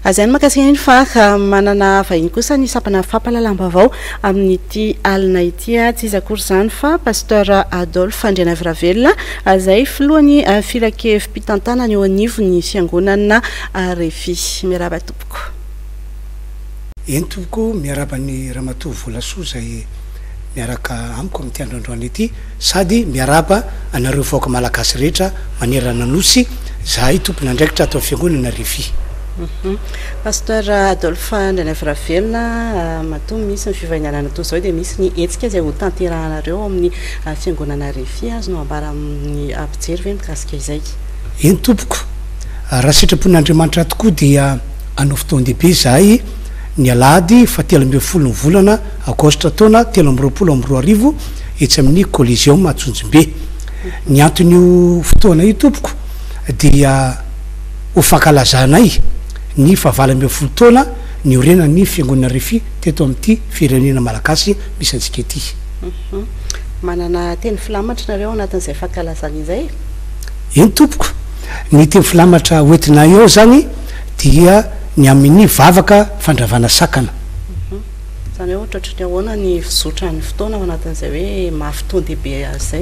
Azany makasiny fa manana vahiny kosa ny sapana fampalalambavao amin'ity alina ity tsy iza akory zany fa pasteur Adolphe Andrianaviravella izay filohany filakevim-pitantana eo anivon'ny fiangonana Refy. Miaraba tompoko. Eny tompoko, miaraba ny Ramatoa Volasoa izay miaraka amiko amin'ity androandroany ity, sady miaraba anareo vahoaka malagasy rehetra manerana nosy zahay tompona andraikitra atao fiangonana Refy. Pasteur Adolphe Andrianaviravella matoa misy ny fivaignana toy izao dia misy ny hetsika izay ho tanterahanareo amin'ny fiangonana Refy, azonao ambara amin'ny ampijery ve mikasika izay? Eny tompoko, raha sitrapon'Andriamanitra tokoa dia anao fotoan-dehibe zahay ny alahady 17 ny volana aogositra taona 2022 etsy amin'ny Coliseum Atsonjombe. Ny anton'io fotoana io tompoko dia ho fankalazanay ny 17 taona ny orenan'ny fiangonana Refy teto amin'ity firenena malagasy misy antsika ety. Manana teny filamatra nareo anatin'izay fankalazana izay? Eny tompoko, ny teny filamatra hoentinay eo zany dia ny amin'ny vavaka fandravana sakana. Zany hoe ohatra ny ahoana ny fizotran'ny fotoana ao anatin'izay hoe mahafotoan-dehibe izay?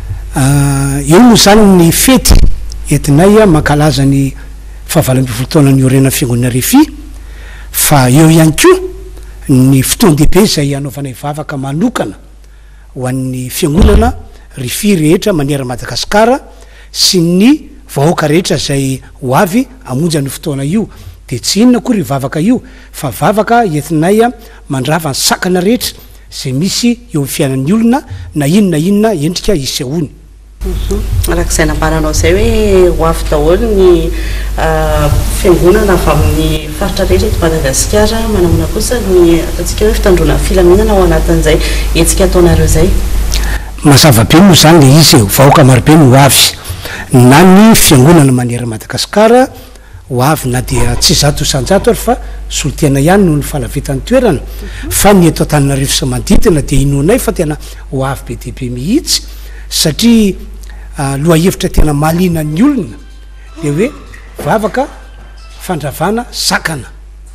Io moa zany ny fety entinay mankalaza ny 17 taona ny orena fiangonana Refy, fa eo ihany koa ny fotoan-dehibe izay anaovanay vavaka manokana ho an'ny fiangonana Refy rehetra manera Madagasikara sy ny vahoaka rehetra izay ho avy hamonjy an'io fotoana io. Dia tsy inona koa ry vavaka io fa vavaka entinay mandrava ny sakana rehetra izay misy eo fiainan'ny olona na inona endrika isehoany. Arak'izay nambaranao izay hoe ho avy daholo ny fiangonana avy amin'ny faritra rehetra eto Madagasikara, manamona kosa ny ataontsika hoe fitandrona filaminana ao anatin'izay hetsika ataonareo izay? Mazava be moa zany le izy vahoaka marobe no ho avy, na ny fiangonana manera Madagasikara ho avy na dia tsy zato isanjato ary fa solotena ihany noho ny falavetan'ny toerana, fa ny eto Antananarivo sy manodidina dia inoanay fa tena ho avy be dia be mihitsy, satria lohahevitra tena mahaliana ny olona dia hoe vavaka fandravana sakana.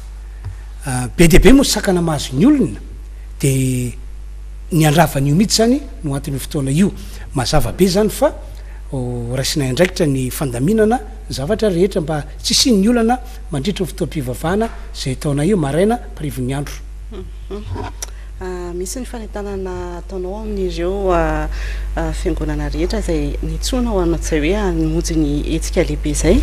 Be dia be moa sakana mahazo ny olona dia ny andravan'io mihitsy zany no anton'io fotoana io. Mazava be zany fa raisinay andraikitra ny fandaminana zavatra rehetra mba tsy siny olana mandritra ny fotoam-pivavahana izay taonay io maraina parivon'ny andro. Misy ny fanentanana ataonao amin'ireo fiangonana rehetra izay nitsona ho an'izay hoe hamonjy ny hetsika lehibe izay?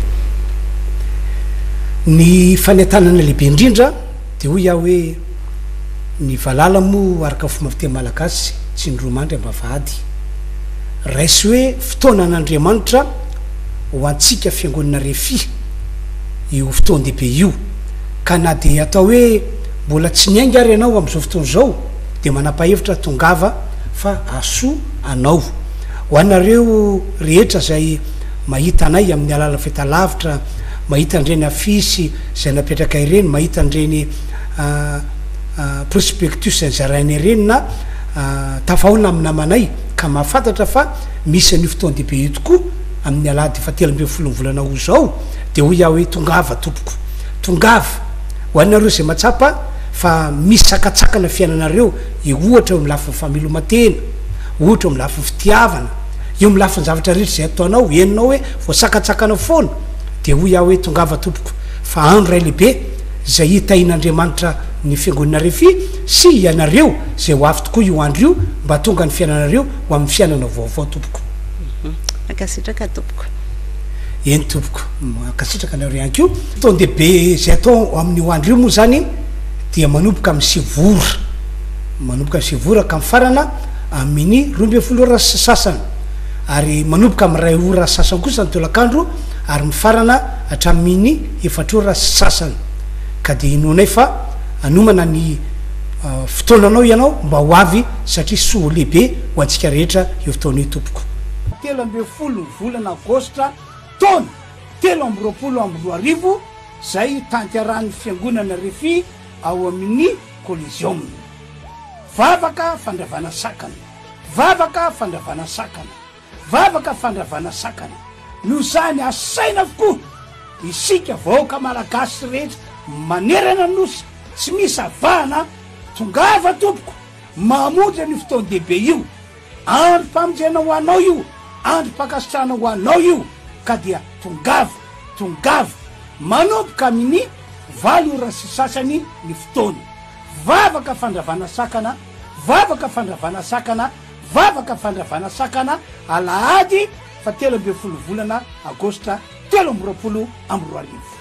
Ny fanentanana lehibe indrindra dia hoy iaho hoe ny valala moa araka fomba fiteny malagasy tsy ny romandry ambavahady. Raisy hoe fotoana an'Andriamanitra ho antsika fiangonana Refy io fotoan-dehibe io, ka na dia atao hoe mbola tsy miainga ary ianao amin'izao fotoana izao dia manapa-hevitra tongava fa asoa anao. Ho anareo rehetra izay mahita anay amin'ny alala fahitalavitra, mahita an'ireny afisy izay napetraka ireny, mahita an'ireny prospectus zarainy ireny na tafahoana amin'ny namanay ka mahafantatra fa misy an'io fotoan-dehibe io tokoa amin'ny alahady 17 volana ho zao, dia hoy iaho hoe tongava tompoko, tongava ho anareo izay matsapa fa misy sakatsakana fiainanareo, io ohatra eo amin'ny lafiny fameloman-tena, ohatra eo amin'ny lafiny fitiavana, eo amin'ny lafiny zavatra rehetra izay ataonao heninao hoe voasakatsakana foana, dia hoy iaho hoe tongava tompoko, fa andro ray lehibe izay hitahin'Andriamanitra ny fiangonana Refy sy ianareo izay ho avy tokoa io andro io mba tonga ny fiainanareo ho amin'ny fiainana vaovao tompoko. Akasitraka tompoko. Eny tompoko, akasitraka anareo ihany koa. Fotoan-dehibe izay atao amin'io andro io moa zany dia manomboka amin'ny sivora, manomboka amin'ny sivora ka mifarana amin'ny 12 ora sasany, ary manomboka amin'ny 2 ora sasany kosa ny tolakandro ary mifarana hatramin'ny 4 ora sasany. Ka dia inoanay fa anomana ny fotoananao ianao mba ho avy satria soa lehibe ho antsika rehetra io fotoana io tompoko. 17 volana aogositra taona 2022 zay tanterahan'ny fiangonana Refy ao amin'ny Coliseum. Vavaka fandravana sakana, vavaka fandravana sakana, vavaka fandravana sakana, no zany asaina avokoa isika vahoaka malagasy rehetra manerana nosy tsy misy avahana tongava tompoko mamodra ny fotoany dehibe io androm-pamonjena ho anao io androm-pakasitrana ho anao io ka dia tongava manomboka amin'ny 8 ora sy sasany ny fotoany vavaka fandravana sakana alahady fa 13 volana agostra 2024